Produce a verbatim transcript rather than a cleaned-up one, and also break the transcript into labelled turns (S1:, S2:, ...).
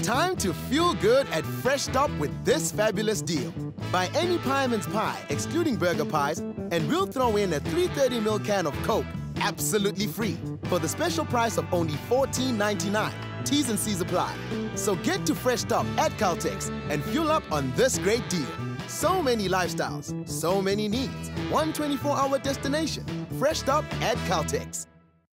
S1: time to fuel good at Fresh Stop with this fabulous deal. Buy any Pieman's pie, excluding burger pies, and we'll throw in a three hundred thirty milliliter can of Coke, absolutely free, for the special price of only fourteen ninety-nine. T's and C's apply. So get to Fresh Stop at Caltex and fuel up on this great deal. So many lifestyles, so many needs. One twenty-four hour destination. Fresh Stop at Caltex.